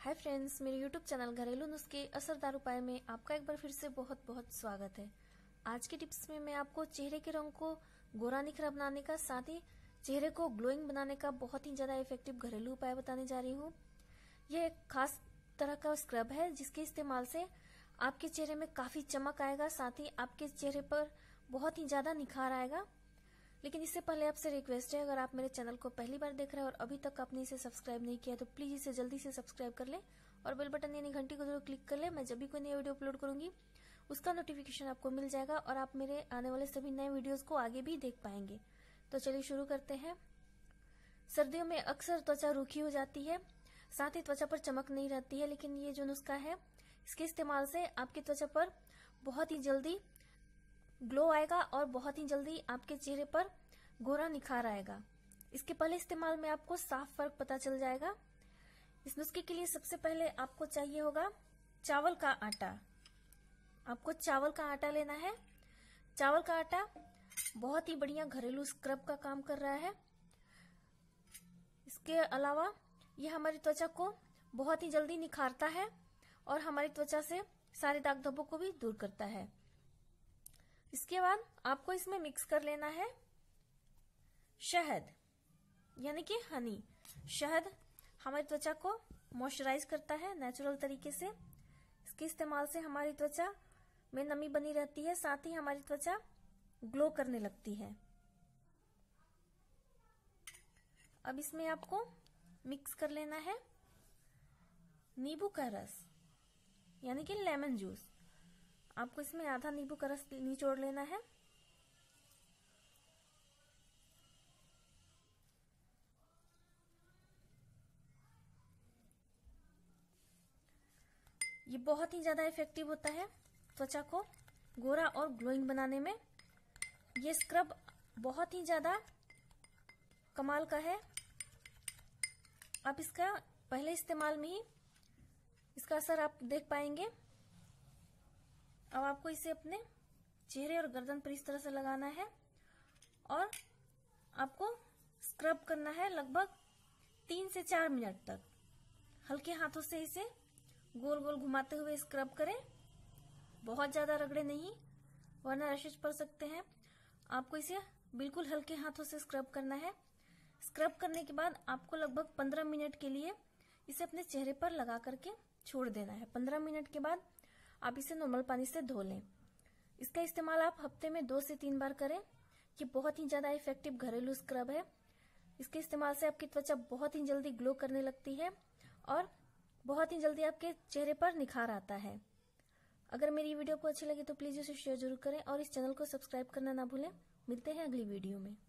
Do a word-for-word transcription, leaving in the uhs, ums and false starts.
हाय friends, मेरे YouTube channel घरेलू नुस्खे असरदार उपाय में आपका एक बार फिर से बहुत बहुत स्वागत है। आज के टिप्स में मैं आपको चेहरे के रंग को गोरा निखरा बनाने का, साथ ही चेहरे को ग्लोइंग बनाने का बहुत ही ज्यादा इफेक्टिव घरेलू उपाय बताने जा रही हूँ। यह एक खास तरह का स्क्रब है जिसके इस्तेमाल से आपके चेहरे में काफी चमक आएगा, साथ ही आपके चेहरे पर बहुत ही ज्यादा निखार आएगा। लेकिन इससे पहले आपसे रिक्वेस्ट है, अगर आप मेरे चैनल को पहली बार देख रहे हैं और अभी तक आपने इसे सब्सक्राइब नहीं किया तो प्लीज इसे जल्दी से सब्सक्राइब कर ले और बेल बटन यानी घंटी को जरूर क्लिक कर ले। मैं जब भी कोई नई वीडियो अपलोड करूंगी उसका नोटिफिकेशन आपको मिल जाएगा और आप मेरे आने वाले सभी नए वीडियोस को आगे भी देख पाएंगे। तो चलिए शुरू करते हैं। सर्दियों में अक्सर त्वचा रूखी हो जाती है, साथ ही त्वचा पर चमक नहीं रहती है, लेकिन ये जो नुस्खा है इसके इस्तेमाल से आपकी त्वचा पर बहुत ही जल्दी ग्लो आएगा और बहुत ही जल्दी आपके चेहरे पर गोरा निखार आएगा। इसके पहले इस्तेमाल में आपको साफ फर्क पता चल जाएगा। इस नुस्खे के लिए सबसे पहले आपको चाहिए होगा चावल का आटा। आपको चावल का आटा लेना है। चावल का आटा बहुत ही बढ़िया घरेलू स्क्रब का काम कर रहा है। इसके अलावा यह हमारी त्वचा को बहुत ही जल्दी निखारता है और हमारी त्वचा से सारे दाग धब्बों को भी दूर करता है। इसके बाद आपको इसमें मिक्स कर लेना है शहद, यानी कि हनी। शहद हमारी त्वचा को मॉइस्चराइज करता है नेचुरल तरीके से। इसके इस्तेमाल से हमारी त्वचा में नमी बनी रहती है, साथ ही हमारी त्वचा ग्लो करने लगती है। अब इसमें आपको मिक्स कर लेना है नींबू का रस, यानी कि लेमन जूस। आपको इसमें आधा नींबू का रस निचोड़ लेना है। ये बहुत ही ज्यादा इफेक्टिव होता है त्वचा को गोरा और ग्लोइंग बनाने में। ये स्क्रब बहुत ही ज्यादा कमाल का है। आप इसका पहले इस्तेमाल में ही इसका असर आप देख पाएंगे। अब आपको इसे अपने चेहरे और गर्दन पर इस तरह से लगाना है और आपको स्क्रब करना है लगभग तीन से चार मिनट तक। हल्के हाथों से इसे गोल गोल घुमाते हुए स्क्रब करें, बहुत ज्यादा रगड़े नहीं वरना रैशेज पड़ सकते हैं। आपको इसे बिल्कुल हल्के हाथों से स्क्रब करना है। स्क्रब करने के बाद आपको लगभग पंद्रह मिनट के लिए इसे अपने चेहरे पर लगा करके छोड़ देना है। पंद्रह मिनट के बाद आप इसे नॉर्मल पानी से धो लें। इसका इस्तेमाल आप हफ्ते में दो से तीन बार करें। ये बहुत ही ज्यादा इफेक्टिव घरेलू स्क्रब है। इसके इस्तेमाल से आपकी त्वचा बहुत ही जल्दी ग्लो करने लगती है और बहुत ही जल्दी आपके चेहरे पर निखार आता है। अगर मेरी वीडियो को अच्छी लगी तो प्लीज इसे शेयर जरूर करें और इस चैनल को सब्सक्राइब करना ना भूलें। मिलते हैं अगली वीडियो में।